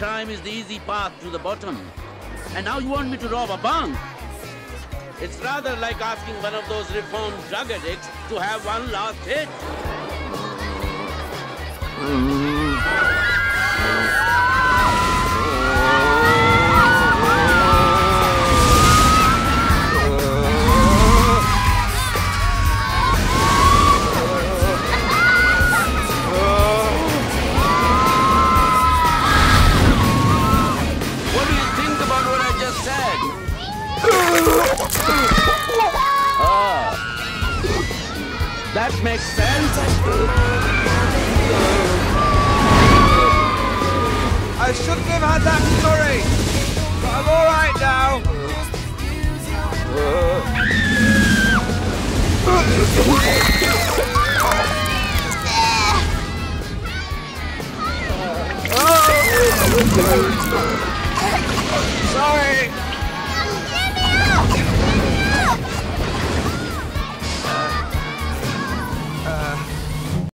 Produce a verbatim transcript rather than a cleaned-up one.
crime is the easy path to the bottom. And now you want me to rob a bank? It's rather like asking one of those reformed drug addicts to have one last hit. That makes sense. I shouldn't have had that curry, but I'm all right now. Sorry.